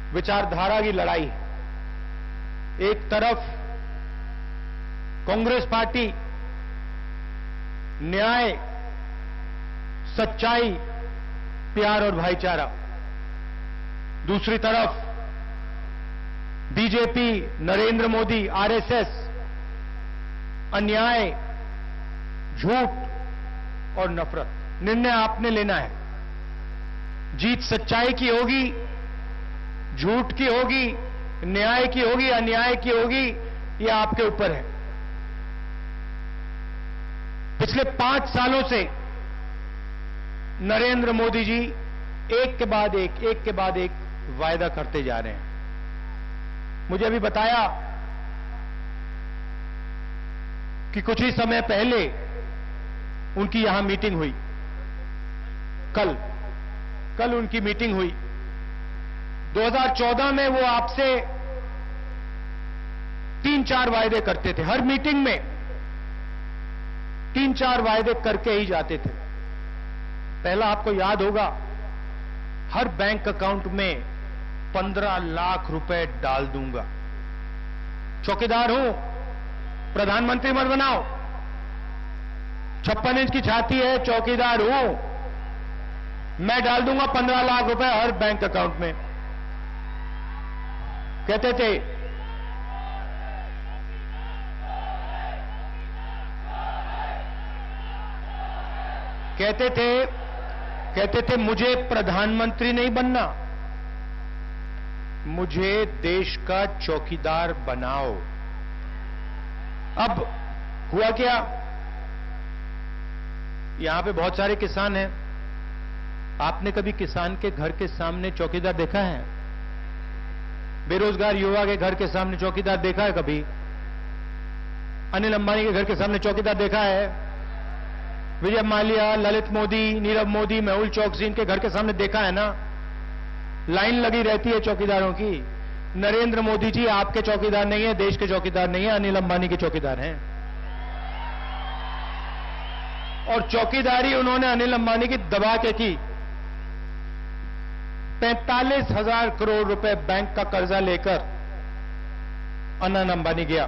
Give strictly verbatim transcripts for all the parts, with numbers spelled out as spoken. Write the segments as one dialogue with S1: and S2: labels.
S1: विचारधारा की लड़ाई है। एक तरफ कांग्रेस पार्टी न्याय, सच्चाई, प्यार और भाईचारा, दूसरी तरफ बीजेपी, नरेंद्र मोदी, आरएसएस, अन्याय, झूठ और नफरत। निर्णय आपने लेना है। जीत सच्चाई की होगी, झूठ की होगी, न्याय की होगी, अन्याय की होगी, यह आपके ऊपर है। पिछले पांच सालों से नरेंद्र मोदी जी एक के बाद एक, एक के बाद एक वायदा करते जा रहे हैं। मुझे अभी बताया कि कुछ ही समय पहले उनकी यहां मीटिंग हुई। कल कल उनकी मीटिंग हुई। दो हज़ार चौदह में वो आपसे तीन चार वायदे करते थे। हर मीटिंग में तीन चार वायदे करके ही जाते थे। पहला आपको याद होगा, हर बैंक अकाउंट में पंद्रह लाख रुपए डाल दूंगा। चौकीदार हूं, प्रधानमंत्री मत बनाओ। छप्पन इंच की छाती है, चौकीदार हूं, मैं डाल दूंगा पंद्रह लाख रुपए हर बैंक अकाउंट में। कहते थे कहते थे कहते थे मुझे प्रधानमंत्री नहीं बनना, मुझे देश का चौकीदार बनाओ। अब हुआ क्या? यहां पे बहुत सारे किसान हैं। आपने कभी किसान के घर के सामने चौकीदार देखा है? बेरोजगार युवा के घर के सामने चौकीदार देखा है कभी? अनिल अंबानी के घर के सामने चौकीदार देखा है? विजय माल्या, ललित मोदी, नीरव मोदी, मेहुल चौकसी, इनके घर के सामने देखा है ना? लाइन लगी रहती है चौकीदारों की। नरेंद्र मोदी जी आपके चौकीदार नहीं है, देश के चौकीदार नहीं है, अनिल अंबानी के चौकीदार हैं। और चौकीदारी उन्होंने अनिल अंबानी की दबा के की। पैंतालीस हजार करोड़ रुपए बैंक का कर्जा लेकर अनिल अंबानी गया,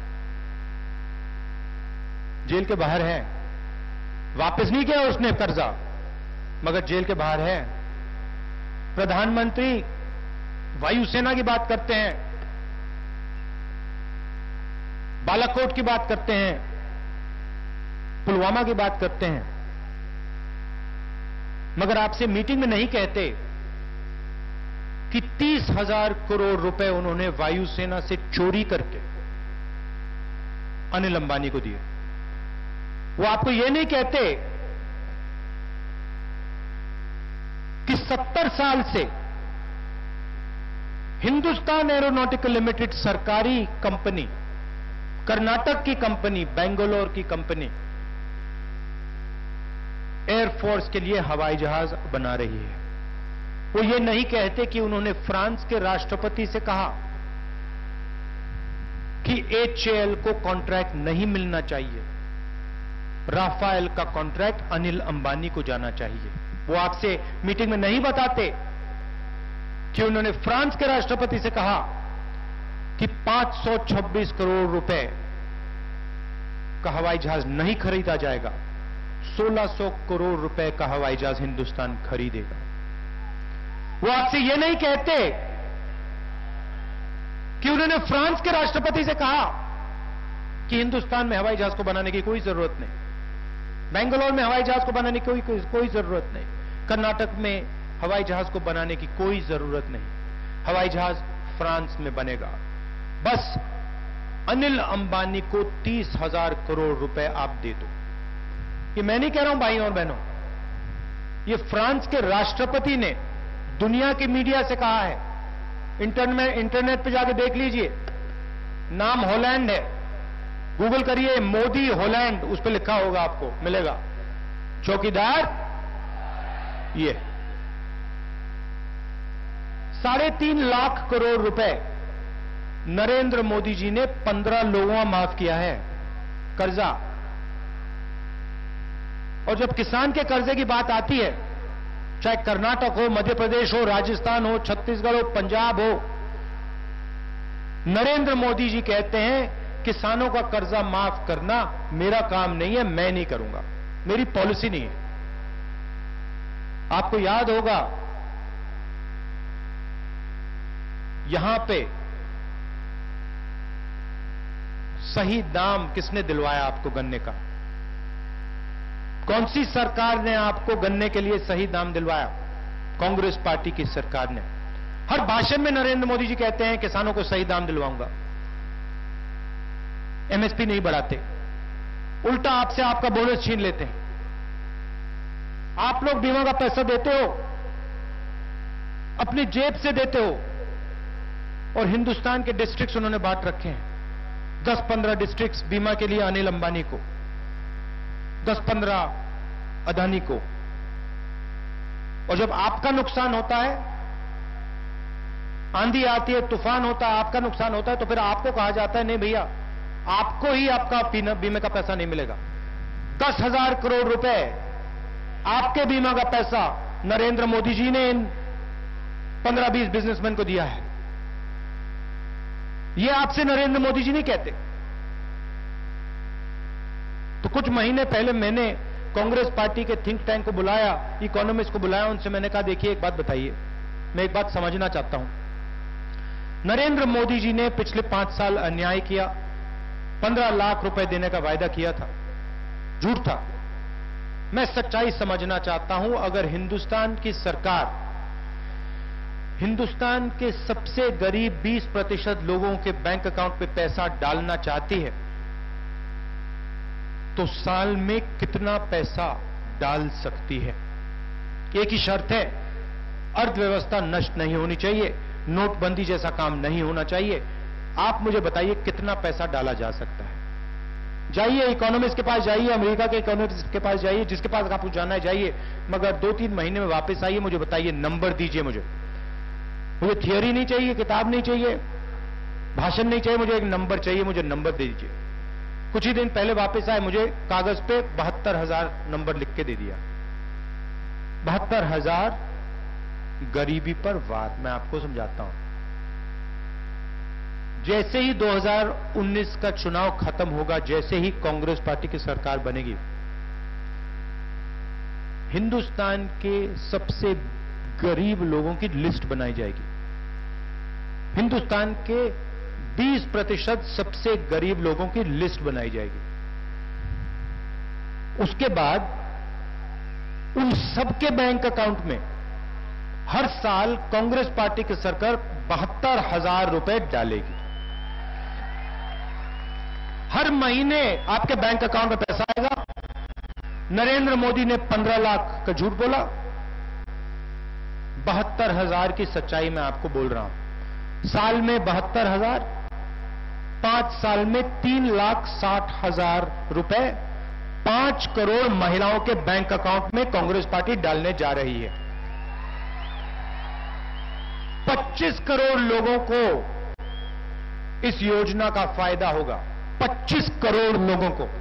S1: जेल के बाहर है। वापस नहीं किया उसने कर्जा, मगर जेल के बाहर है। प्रधानमंत्री वायुसेना की बात करते हैं, बालाकोट की बात करते हैं, पुलवामा की बात करते हैं, मगर आपसे मीटिंग में नहीं कहते कि तीस हजार करोड़ रुपए उन्होंने वायुसेना से चोरी करके अनिल अंबानी को दिए। वो आपको यह नहीं कहते कि सत्तर साल से हिंदुस्तान एरोनॉटिकल लिमिटेड सरकारी कंपनी, कर्नाटक की कंपनी, बेंगलोर की कंपनी एयरफोर्स के लिए हवाई जहाज बना रही है। वो ये नहीं कहते कि उन्होंने फ्रांस के राष्ट्रपति से कहा कि एच ए एल को कॉन्ट्रैक्ट नहीं मिलना चाहिए, राफेल का कॉन्ट्रैक्ट अनिल अंबानी को जाना चाहिए। वो आपसे मीटिंग में नहीं बताते कि उन्होंने फ्रांस के राष्ट्रपति से कहा कि पांच सौ छब्बीस करोड़ रुपए का हवाई जहाज नहीं खरीदा जाएगा, सोलह सौ करोड़ रुपए का हवाई जहाज हिंदुस्तान खरीदेगा। वो आपसे यह नहीं कहते कि उन्होंने फ्रांस के राष्ट्रपति से कहा कि हिंदुस्तान में हवाई जहाज को बनाने की कोई जरूरत नहीं, बेंगलोर में हवाई जहाज को बनाने की कोई कोई, कोई जरूरत नहीं, कर्नाटक में हवाई जहाज को बनाने की कोई जरूरत नहीं, हवाई जहाज फ्रांस में बनेगा। बस अनिल अंबानी को तीस हजार करोड़ रुपए आप दे दो। ये मैं नहीं कह रहा हूं भाइयों और बहनों, ये फ्रांस के राष्ट्रपति ने दुनिया की मीडिया से कहा है। इंटरनेट इंटरनेट पे जाके देख लीजिए, नाम हॉलैंड है, गूगल करिए मोदी हॉलैंड, उस पर लिखा होगा, आपको मिलेगा। चौकीदार ये साढ़े तीन लाख करोड़ रुपए नरेंद्र मोदी जी ने पंद्रह लोगों का माफ किया है कर्जा। और जब किसान के कर्जे की बात आती है चाहे कर्नाटक हो, मध्य प्रदेश हो, राजस्थान हो, छत्तीसगढ़ हो, पंजाब हो, नरेंद्र मोदी जी कहते हैं किसानों का कर्जा माफ करना मेरा काम नहीं है, मैं नहीं करूंगा, मेरी पॉलिसी नहीं है। आपको याद होगा यहां पे सही दाम किसने दिलवाया आपको गन्ने का? कौन सी सरकार ने आपको गन्ने के लिए सही दाम दिलवाया? कांग्रेस पार्टी की सरकार ने। हर भाषण में नरेंद्र मोदी जी कहते हैं किसानों को सही दाम दिलवाऊंगा, एमएसपी नहीं बढ़ाते, उल्टा आपसे आपका बोनस छीन लेते हैं। आप लोग बीमा का पैसा देते हो, अपनी जेब से देते हो, और हिंदुस्तान के डिस्ट्रिक्ट्स उन्होंने बांट रखे हैं। दस पंद्रह डिस्ट्रिक्ट्स बीमा के लिए अनिल अंबानी को, दस पंद्रह अदानी को। और जब आपका नुकसान होता है, आंधी आती है, तूफान होता है, आपका नुकसान होता है, तो फिर आपको कहा जाता है नहीं भैया, आपको ही आपका बीमे का पैसा नहीं मिलेगा। दस हजार करोड़ रुपए आपके बीमा का पैसा नरेंद्र मोदी जी ने इन पंद्रह बीस बिजनेसमैन को दिया है। यह आपसे नरेंद्र मोदी जी नहीं कहते। तो कुछ महीने पहले मैंने कांग्रेस पार्टी के थिंक टैंक को बुलाया, इकोनॉमिस्ट को बुलाया, उनसे मैंने कहा देखिए एक बात बताइए, मैं एक बात समझना चाहता हूं। नरेंद्र मोदी जी ने पिछले पांच साल अन्याय किया, पंद्रह लाख रुपए देने का वायदा किया था, झूठ था। मैं सच्चाई समझना चाहता हूं। अगर हिंदुस्तान की सरकार हिंदुस्तान के सबसे गरीब बीस प्रतिशत लोगों के बैंक अकाउंट पे पैसा डालना चाहती है तो साल में कितना पैसा डाल सकती है? एक ही शर्त है, अर्थव्यवस्था नष्ट नहीं होनी चाहिए, नोटबंदी जैसा काम नहीं होना चाहिए। आप मुझे बताइए कितना पैसा डाला जा सकता है? जाइए इकोनॉमिस्ट के पास जाइए, अमेरिका के इकोनॉमिस्ट के पास जाइए, जिसके पास आपको जाना है जाइए, मगर दो तीन महीने में वापस आइए, मुझे बताइए, नंबर दीजिए। मुझे मुझे थियोरी नहीं चाहिए, किताब नहीं चाहिए, भाषण नहीं चाहिए, मुझे एक नंबर चाहिए, मुझे नंबर दे दीजिए। कुछ ही दिन पहले वापस आए, मुझे कागज पे बहत्तर हजार नंबर लिख के दे दिया। बहत्तर हजार गरीबी पर वार। मैं आपको समझाता हूं। जैसे ही दो हज़ार उन्नीस का चुनाव खत्म होगा, जैसे ही कांग्रेस पार्टी की सरकार बनेगी, हिंदुस्तान के सबसे गरीब लोगों की लिस्ट बनाई जाएगी। हिंदुस्तान के बीस प्रतिशत सबसे गरीब लोगों की लिस्ट बनाई जाएगी। उसके बाद उन सबके बैंक अकाउंट में हर साल कांग्रेस पार्टी की सरकार बहत्तर हजार रुपए डालेगी। हर महीने आपके बैंक अकाउंट में पैसा आएगा। नरेंद्र मोदी ने पंद्रह लाख का झूठ बोला, बहत्तर हजार की सच्चाई मैं आपको बोल रहा हूं। साल में बहत्तर हजार, पांच साल में तीन लाख साठ हजार रुपए पांच करोड़ महिलाओं के बैंक अकाउंट में कांग्रेस पार्टी डालने जा रही है। पच्चीस करोड़ लोगों को इस योजना का फायदा होगा। पच्चीस करोड़ लोगों को।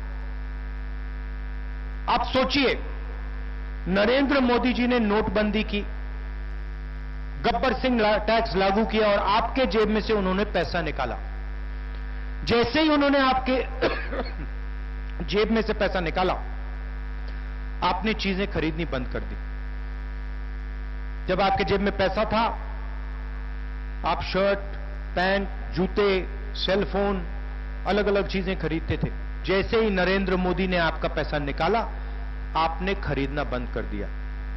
S1: आप सोचिए, नरेंद्र मोदी जी ने नोटबंदी की, गब्बर सिंह टैक्स लागू किया और आपके जेब में से उन्होंने पैसा निकाला। जैसे ही उन्होंने आपके जेब में से पैसा निकाला, आपने चीजें खरीदनी बंद कर दी। जब आपके जेब में पैसा था, आप शर्ट, पैंट, जूते, सेलफोन, अलग अलग चीजें खरीदते थे। जैसे ही नरेंद्र मोदी ने आपका पैसा निकाला, आपने खरीदना बंद कर दिया।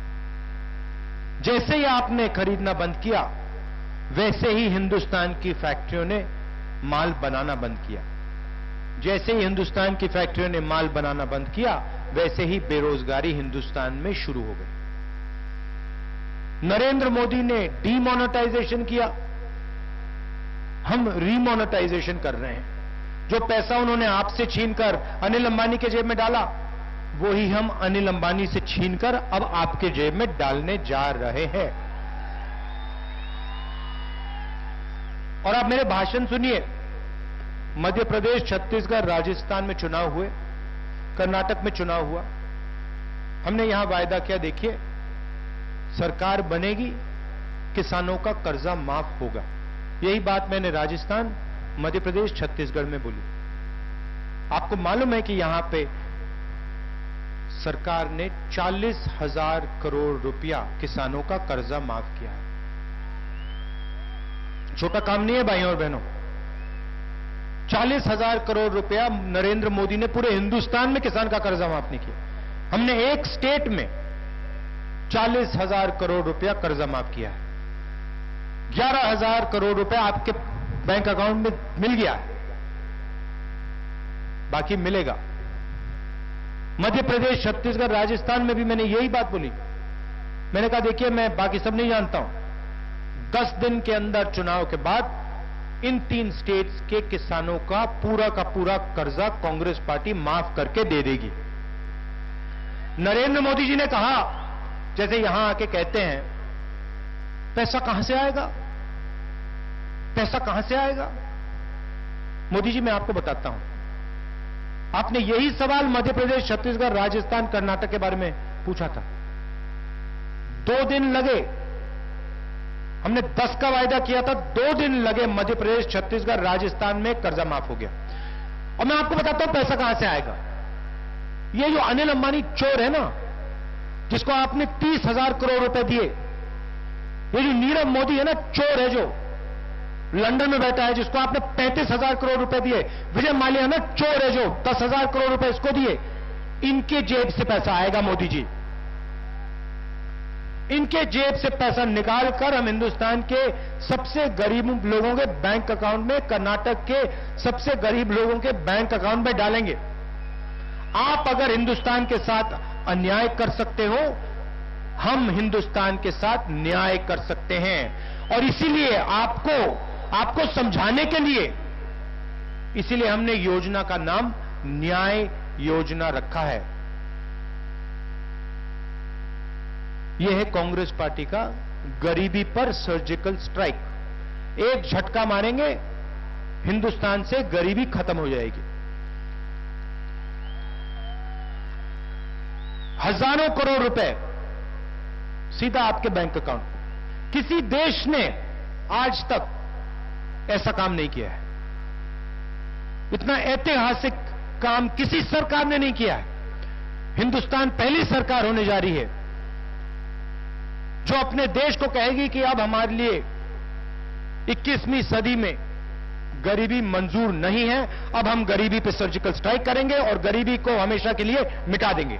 S1: जैसे ही आपने खरीदना बंद किया, वैसे ही हिंदुस्तान की फैक्ट्रियों ने माल बनाना बंद किया। जैसे ही हिंदुस्तान की फैक्ट्रियों ने माल बनाना बंद किया, वैसे ही बेरोजगारी हिंदुस्तान में शुरू हो गई। नरेंद्र मोदी ने डीमोनेटाइजेशन किया, हम रीमोनेटाइजेशन कर रहे हैं। जो पैसा उन्होंने आपसे छीनकर अनिल अंबानी के जेब में डाला, वही हम अनिल अंबानी से छीनकर अब आपके जेब में डालने जा रहे हैं। और आप मेरे भाषण सुनिए। मध्य प्रदेश, छत्तीसगढ़, राजस्थान में चुनाव हुए, कर्नाटक में चुनाव हुआ। हमने यहां वायदा किया, देखिए सरकार बनेगी, किसानों का कर्जा माफ होगा। यही बात मैंने राजस्थान, मध्य प्रदेश, छत्तीसगढ़ में बोली। आपको मालूम है कि यहां पे सरकार ने चालीस हजार करोड़ रुपया किसानों का कर्जा माफ किया है। छोटा काम नहीं है भाइयों और बहनों। चालीस हजार करोड़ रुपया नरेंद्र मोदी ने पूरे हिंदुस्तान में किसान का कर्जा माफ नहीं किया। हमने एक स्टेट में चालीस हजार करोड़ रुपया कर्जा माफ किया है। ग्यारह हजार करोड़ रुपया आपके बैंक अकाउंट में मिल गया है, बाकी मिलेगा। मध्य प्रदेश, छत्तीसगढ़, राजस्थान में भी मैंने यही बात बोली। मैंने कहा देखिए, मैं बाकी सब नहीं जानता हूं, दस दिन के अंदर चुनाव के बाद इन तीन स्टेट्स के किसानों का पूरा का पूरा कर्जा कांग्रेस पार्टी माफ करके दे देगी। नरेंद्र मोदी जी ने कहा, जैसे यहां आके कहते हैं, पैसा कहां से आएगा, पैसा कहां से आएगा। मोदी जी, मैं आपको बताता हूं, आपने यही सवाल मध्य प्रदेश, छत्तीसगढ़, राजस्थान, कर्नाटक के बारे में पूछा था। दो दिन लगे, हमने दस का वायदा किया था, दो दिन लगे, मध्य प्रदेश, छत्तीसगढ़, राजस्थान में कर्जा माफ हो गया। और मैं आपको बताता हूं पैसा कहां से आएगा। ये जो अनिल अंबानी चोर है ना, जिसको आपने तीस हजार करोड़ रुपए दिए, ये जो नीरव मोदी है ना, चोर है, जो लंदन में बैठा है, जिसको आपने पैंतीस हजार करोड़ रुपए दिए, विजय माल्या ना, चोर है, जो दस हजार करोड़ रुपए इसको दिए, इनके जेब से पैसा आएगा। मोदी जी, इनके जेब से पैसा निकालकर हम हिंदुस्तान के सबसे गरीब लोगों के बैंक अकाउंट में, कर्नाटक के सबसे गरीब लोगों के बैंक अकाउंट में डालेंगे। आप अगर हिंदुस्तान के साथ अन्याय कर सकते हो, हम हिंदुस्तान के साथ न्याय कर सकते हैं। और इसीलिए आपको आपको समझाने के लिए, इसीलिए हमने योजना का नाम न्याय योजना रखा है। यह है कांग्रेस पार्टी का गरीबी पर सर्जिकल स्ट्राइक। एक झटका मारेंगे, हिंदुस्तान से गरीबी खत्म हो जाएगी। हजारों करोड़ रुपए सीधा आपके बैंक अकाउंट। किसी देश ने आज तक ऐसा काम नहीं किया है। इतना ऐतिहासिक काम किसी सरकार ने नहीं किया है। हिंदुस्तान पहली सरकार होने जा रही है जो अपने देश को कहेगी कि अब हमारे लिए इक्कीसवीं सदी में गरीबी मंजूर नहीं है, अब हम गरीबी पे सर्जिकल स्ट्राइक करेंगे और गरीबी को हमेशा के लिए मिटा देंगे।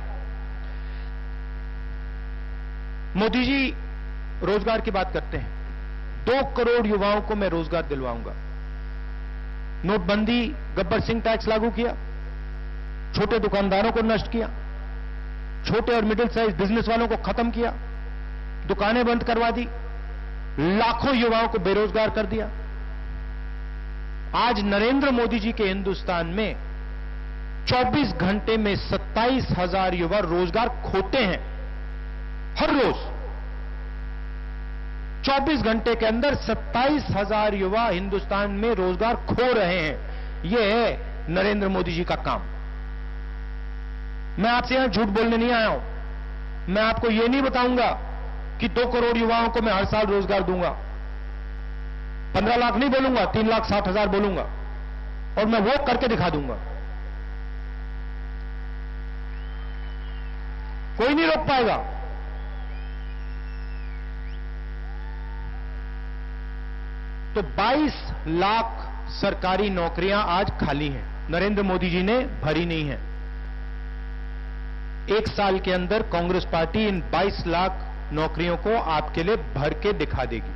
S1: मोदी जी रोजगार की बात करते हैं। दो करोड़ युवाओं को मैं रोजगार दिलवाऊंगा। नोटबंदी, गब्बर सिंह टैक्स लागू किया, छोटे दुकानदारों को नष्ट किया, छोटे और मिडिल साइज बिजनेस वालों को खत्म किया, दुकानें बंद करवा दी, लाखों युवाओं को बेरोजगार कर दिया। आज नरेंद्र मोदी जी के हिंदुस्तान में चौबीस घंटे में सत्ताईस हजार युवा रोजगार खोते हैं। हर रोज चौबीस घंटे के अंदर सत्ताईस हजार युवा हिंदुस्तान में रोजगार खो रहे हैं। यह है नरेंद्र मोदी जी का काम। मैं आपसे यहां झूठ बोलने नहीं आया हूं। मैं आपको यह नहीं बताऊंगा कि दो करोड़ युवाओं को मैं हर साल रोजगार दूंगा। पंद्रह लाख नहीं बोलूंगा, तीन लाख साठ हजार बोलूंगा, और मैं वो करके दिखा दूंगा। कोई नहीं रोक पाएगा। तो बाईस लाख सरकारी नौकरियां आज खाली हैं, नरेंद्र मोदी जी ने भरी नहीं है। एक साल के अंदर कांग्रेस पार्टी इन बाईस लाख नौकरियों को आपके लिए भर के दिखा देगी।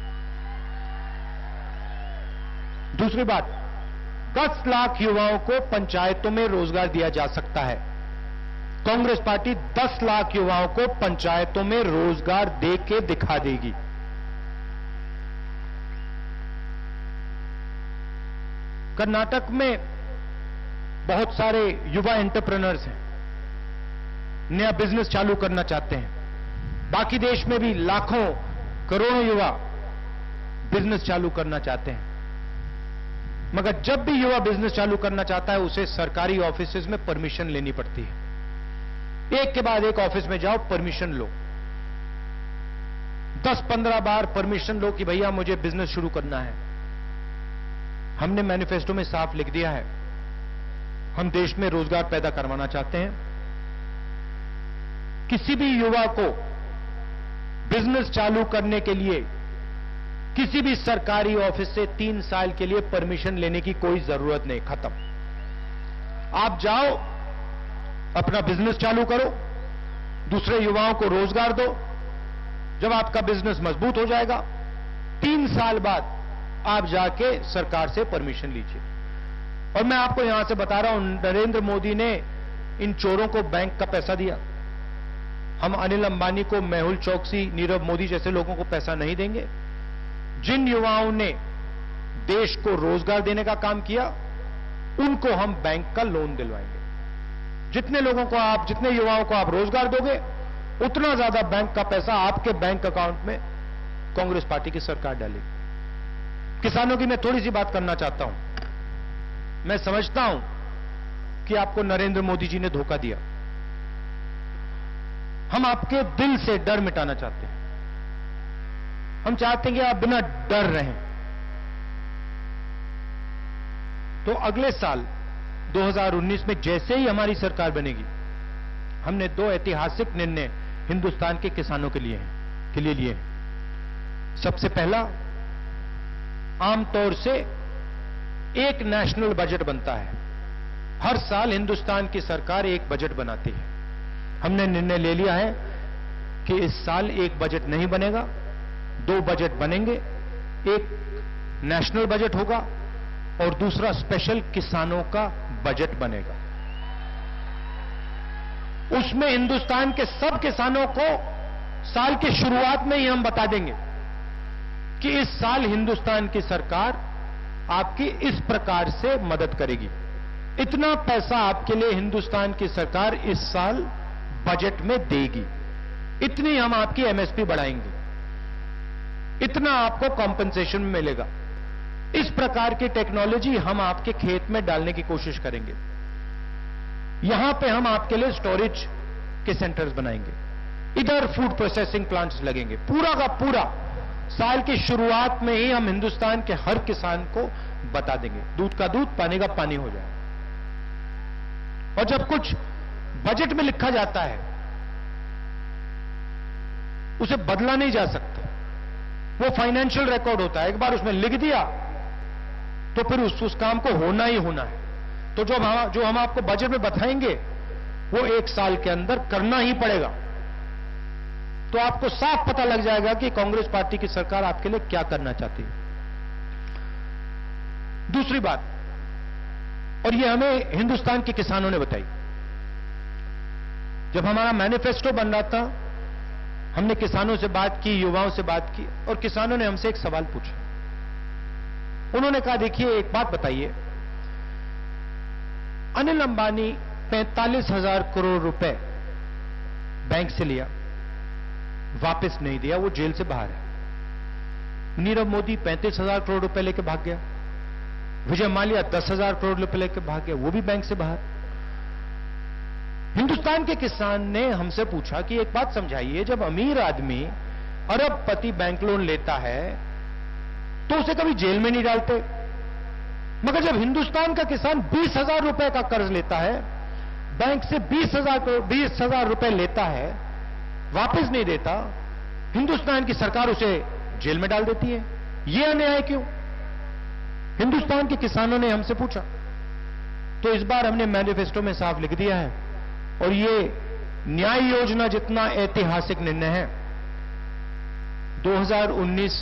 S1: दूसरी बात, दस लाख युवाओं को पंचायतों में रोजगार दिया जा सकता है। कांग्रेस पार्टी दस लाख युवाओं को पंचायतों में रोजगार दे के दिखा देगी। कर्नाटक में बहुत सारे युवा एंटरप्रेन्योर्स हैं, नया बिजनेस चालू करना चाहते हैं। बाकी देश में भी लाखों करोड़ों युवा बिजनेस चालू करना चाहते हैं, मगर जब भी युवा बिजनेस चालू करना चाहता है उसे सरकारी ऑफिसेज में परमिशन लेनी पड़ती है। एक के बाद एक ऑफिस में जाओ, परमिशन लो। दस पंद्रह बार परमिशन लो कि भैया मुझे बिजनेस शुरू करना है। हमने मैनिफेस्टो में साफ लिख दिया है, हम देश में रोजगार पैदा करवाना चाहते हैं। किसी भी युवा को बिजनेस चालू करने के लिए किसी भी सरकारी ऑफिस से तीन साल के लिए परमिशन लेने की कोई जरूरत नहीं, खत्म। आप जाओ, अपना बिजनेस चालू करो, दूसरे युवाओं को रोजगार दो। जब आपका बिजनेस मजबूत हो जाएगा, तीन साल बाद आप जाके सरकार से परमिशन लीजिए। और मैं आपको यहां से बता रहा हूं, नरेंद्र मोदी ने इन चोरों को बैंक का पैसा दिया। हम अनिल अंबानी को, मेहुल चोकसी, नीरव मोदी जैसे लोगों को पैसा नहीं देंगे। जिन युवाओं ने देश को रोजगार देने का काम किया, उनको हम बैंक का लोन दिलवाएंगे। जितने लोगों को आप, जितने युवाओं को आप रोजगार दोगे, उतना ज्यादा बैंक का पैसा आपके बैंक अकाउंट में कांग्रेस पार्टी की सरकार डालेगी। किसानों की मैं थोड़ी सी बात करना चाहता हूं। मैं समझता हूं कि आपको नरेंद्र मोदी जी ने धोखा दिया। हम आपके दिल से डर मिटाना चाहते हैं। हम चाहते हैं कि आप बिना डर रहें। तो अगले साल दो हज़ार उन्नीस में जैसे ही हमारी सरकार बनेगी, हमने दो ऐतिहासिक निर्णय हिंदुस्तान के किसानों के लिए हैं, के लिए लिए हैं। सबसे पहला, आमतौर से एक नेशनल बजट बनता है। हर साल हिंदुस्तान की सरकार एक बजट बनाती है। हमने निर्णय ले लिया है कि इस साल एक बजट नहीं बनेगा, दो बजट बनेंगे। एक नेशनल बजट होगा और दूसरा स्पेशल किसानों का बजट बनेगा। उसमें हिंदुस्तान के सब किसानों को साल की शुरुआत में ही हम बता देंगे कि इस साल हिंदुस्तान की सरकार आपकी इस प्रकार से मदद करेगी। इतना पैसा आपके लिए हिंदुस्तान की सरकार इस साल बजट में देगी। इतनी हम आपकी एमएसपी बढ़ाएंगे, इतना आपको कॉम्पेंसेशन मिलेगा। इस प्रकार की टेक्नोलॉजी हम आपके खेत में डालने की कोशिश करेंगे। यहां पे हम आपके लिए स्टोरेज के सेंटर्स बनाएंगे, इधर फूड प्रोसेसिंग प्लांट्स लगेंगे। पूरा का पूरा साल की शुरुआत में ही हम हिंदुस्तान के हर किसान को बता देंगे, दूध का दूध, पानी का पानी हो जाए। और जब कुछ बजट में लिखा जाता है, उसे बदला नहीं जा सकता। वो फाइनेंशियल रिकॉर्ड होता है, एक बार उसमें लिख दिया तो फिर उस, उस काम को होना ही होना है। तो जो हम जो हम आपको बजट में बताएंगे, वो एक साल के अंदर करना ही पड़ेगा। तो आपको साफ पता लग जाएगा कि कांग्रेस पार्टी की सरकार आपके लिए क्या करना चाहती है। दूसरी बात, और ये हमें हिंदुस्तान के किसानों ने बताई। जब हमारा मैनिफेस्टो बन रहा था, हमने किसानों से बात की, युवाओं से बात की, और किसानों ने हमसे एक सवाल पूछा। उन्होंने कहा, देखिए एक बात बताइए, अनिल अंबानी पैंतालीस हजार करोड़ रुपए बैंक से लिया, वापस नहीं दिया, वो जेल से बाहर है। नीरव मोदी पैंतीस हजार करोड़ रुपए लेके भाग गया। विजय माल्या दस हजार करोड़ रुपए लेके भाग गया, वो भी बैंक से बाहर। हिंदुस्तान के किसान ने हमसे पूछा कि एक बात समझाइए, जब अमीर आदमी अरबपति बैंक लोन लेता है तो उसे कभी जेल में नहीं डालते, मगर जब हिंदुस्तान का किसान बीस हजार रुपए का कर्ज लेता है, बैंक से बीस हजार बीस हजार रुपए लेता है, वापस नहीं देता, हिंदुस्तान की सरकार उसे जेल में डाल देती है। यह अन्याय क्यों? हिंदुस्तान के किसानों ने हमसे पूछा। तो इस बार हमने मैनिफेस्टो में साफ लिख दिया है, और ये न्याय योजना जितना ऐतिहासिक निर्णय है, दो हज़ार उन्नीस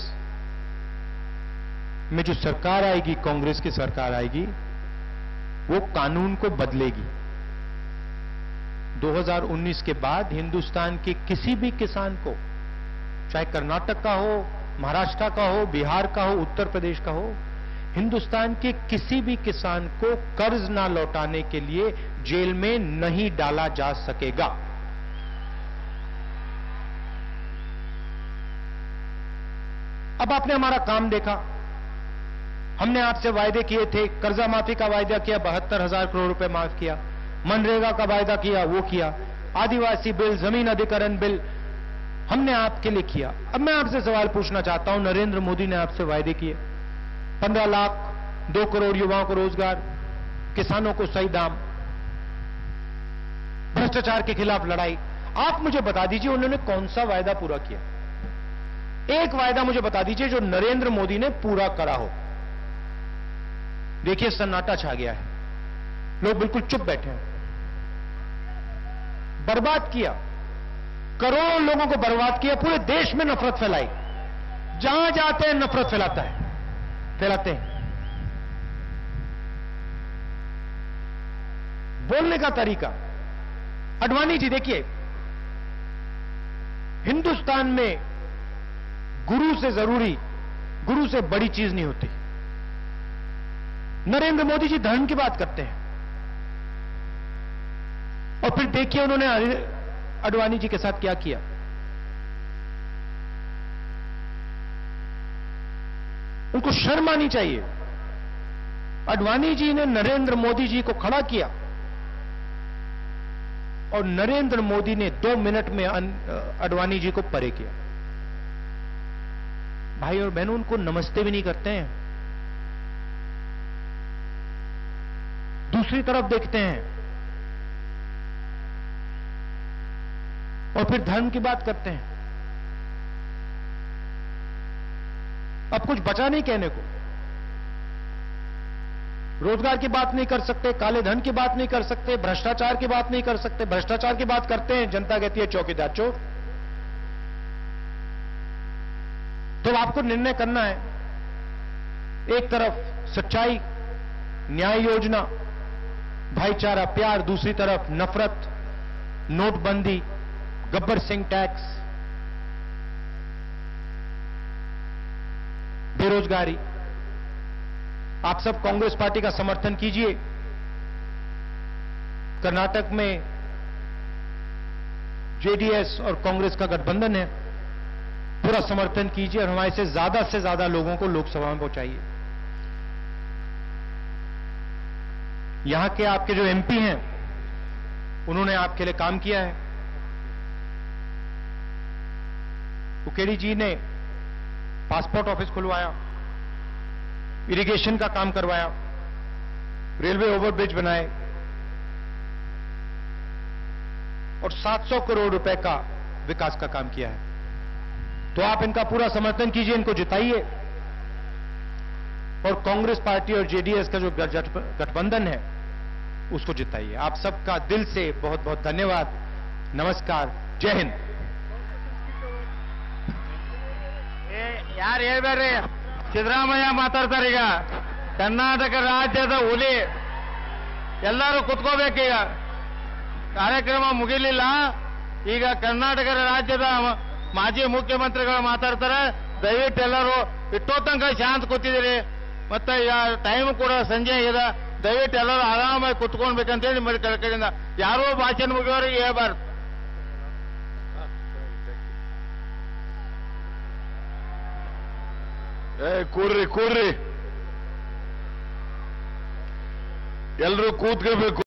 S1: में जो सरकार आएगी, कांग्रेस की सरकार आएगी, वो कानून को बदलेगी। दो हज़ार उन्नीस के बाद हिंदुस्तान के किसी भी किसान को, चाहे कर्नाटक का हो, महाराष्ट्र का हो, बिहार का हो, उत्तर प्रदेश का हो, हिंदुस्तान के किसी भी किसान को कर्ज ना लौटाने के लिए जेल में नहीं डाला जा सकेगा। अब आपने हमारा काम देखा। हमने आपसे वायदे किए थे, कर्जा माफी का वायदा किया, बहत्तर हजार करोड़ रुपए माफ किया, मनरेगा का वायदा किया, वो किया, आदिवासी बिल, जमीन अधिकरण बिल, हमने आपके लिए किया। अब मैं आपसे सवाल पूछना चाहता हूं, नरेंद्र मोदी ने आपसे वायदे किए, पंद्रह लाख, दो करोड़ युवाओं को रोजगार, किसानों को सही दाम, भ्रष्टाचार के खिलाफ लड़ाई। आप मुझे बता दीजिए उन्होंने कौन सा वायदा पूरा किया? एक वायदा मुझे बता दीजिए जो नरेंद्र मोदी ने पूरा करा हो। देखिए सन्नाटा छा गया है, लोग बिल्कुल चुप बैठे हैं। बर्बाद किया, करोड़ों लोगों को बर्बाद किया, पूरे देश में नफरत फैलाई, जहां जाते हैं नफरत फैलाता है, फैलाते हैं। बोलने का तरीका, आडवाणी जी देखिए, हिंदुस्तान में गुरु से जरूरी, गुरु से बड़ी चीज नहीं होती। नरेंद्र मोदी जी धर्म की बात करते हैं, और फिर देखिए उन्होंने आडवाणी जी के साथ क्या किया। उनको शर्म आनी चाहिए। आडवाणी जी ने नरेंद्र मोदी जी को खड़ा किया, और नरेंद्र मोदी ने दो मिनट में आडवाणी जी को परे किया। भाई और बहनों, उनको नमस्ते भी नहीं करते हैं। दूसरी तरफ देखते हैं और फिर धर्म की बात करते हैं। अब कुछ बचा नहीं कहने को। रोजगार की बात नहीं कर सकते, काले धन की बात नहीं कर सकते, भ्रष्टाचार की बात नहीं कर सकते। भ्रष्टाचार की बात करते हैं, जनता कहती है चौकीदार चोर। तो आपको निर्णय करना है, एक तरफ सच्चाई, न्याय योजना, भाईचारा, प्यार, दूसरी तरफ नफरत, नोटबंदी, गब्बर सिंह टैक्स, बेरोजगारी। आप सब कांग्रेस पार्टी का समर्थन कीजिए। कर्नाटक में जेडीएस और कांग्रेस का गठबंधन है, पूरा समर्थन कीजिए और हमारे से ज्यादा से ज्यादा लोगों को लोकसभा में पहुंचाइए। यहां के आपके जो एमपी हैं, उन्होंने आपके लिए काम किया है। उकेड़ी जी ने पासपोर्ट ऑफिस खुलवाया, इरिगेशन का काम करवाया, रेलवे ओवरब्रिज बनाए और सात सौ करोड़ रुपए का विकास का काम किया है। तो आप इनका पूरा समर्थन कीजिए, इनको जिताइए और कांग्रेस पार्टी और जेडीएस का जो गठबंधन है उसको जिताइए। आप सबका दिल से बहुत बहुत धन्यवाद। नमस्कार, जय हिंद।
S2: ಯಾರು ಹೇಳ್ಬೇಡ್ರಿ, ಸಿದ್ದರಾಮಯ್ಯ ಮಾತಾಡ್ತಾರೆ. ಈಗ ಕರ್ನಾಟಕ ರಾಜ್ಯದ ಹುಲಿ, ಎಲ್ಲರೂ ಕುತ್ಕೋಬೇಕೀಗ. ಕಾರ್ಯಕ್ರಮ ಮುಗಿಲಿಲ್ಲ. ಈಗ ಕರ್ನಾಟಕ ರಾಜ್ಯದ ಮಾಜಿ ಮುಖ್ಯಮಂತ್ರಿಗಳು ಮಾತಾಡ್ತಾರೆ. ದಯವಿಟ್ಟು ಎಲ್ಲರೂ ಇಷ್ಟೋ ತನಕ ಶಾಂತ ಕೂತಿದ್ದೀರಿ, ಮತ್ತೆ ಈಗ ಟೈಮ್ ಕೂಡ ಸಂಜೆ ಇದೆ. ದಯವಿಟ್ಟು ಎಲ್ಲರೂ ಆರಾಮಾಗಿ ಕುತ್ಕೊಳ್ಬೇಕಂತೇಳಿ ಮಾಡಿ ಕಡೆಯಿಂದ ಯಾರೋ ಭಾಷಣ ಮುಗಿಯೋರಿಗೆ ಹೇಳ್ಬಾರ್ದು.
S3: ಏ ಕೂರ್ರಿ ಕೂರ್ರಿ, ಎಲ್ರೂ ಕೂತ್ಕೋಬೇಕು.